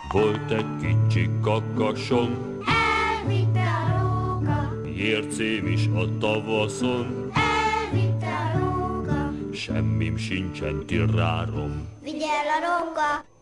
Volt egy kicsi kakasom, elvitte a róka, jércém is a tavaszon, elvitte a róka, semmim sincsen, tirrárom. vigyel a róka.